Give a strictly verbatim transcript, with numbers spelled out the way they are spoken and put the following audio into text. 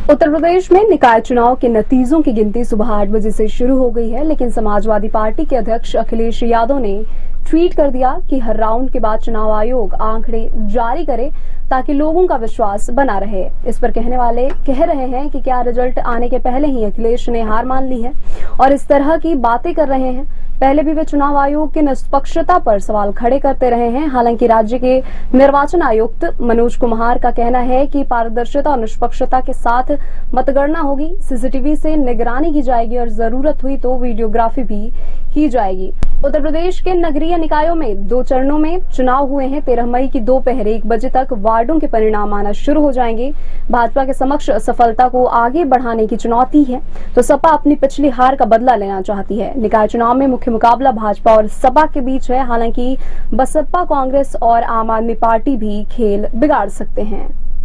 उत्तर प्रदेश में निकाय चुनाव के नतीजों की गिनती सुबह आठ बजे से शुरू हो गई है, लेकिन समाजवादी पार्टी के अध्यक्ष अखिलेश यादव ने ट्वीट कर दिया कि हर राउंड के बाद चुनाव आयोग आंकड़े जारी करे ताकि लोगों का विश्वास बना रहे। इस पर कहने वाले कह रहे हैं कि क्या रिजल्ट आने के पहले ही अखिलेश ने हार मान ली है और इस तरह की बातें कर रहे हैं। पहले भी वे चुनाव आयोग की निष्पक्षता पर सवाल खड़े करते रहे हैं। हालांकि राज्य के निर्वाचन आयुक्त मनोज कुमार का कहना है कि पारदर्शिता और निष्पक्षता के साथ मतगणना होगी, सीसीटीवी से निगरानी की जाएगी और जरूरत हुई तो वीडियोग्राफी भी की जाएगी। उत्तर प्रदेश के नगरीय निकायों में दो चरणों में चुनाव हुए हैं। तेरह मई की दोपहर एक बजे तक वार्डों के परिणाम आना शुरू हो जाएंगे। भाजपा के समक्ष सफलता को आगे बढ़ाने की चुनौती है, तो सपा अपनी पिछली हार का बदला लेना चाहती है। निकाय चुनाव में मुख्य मुकाबला भाजपा और सपा के बीच है। हालांकि बसपा, कांग्रेस और आम आदमी पार्टी भी खेल बिगाड़ सकते हैं।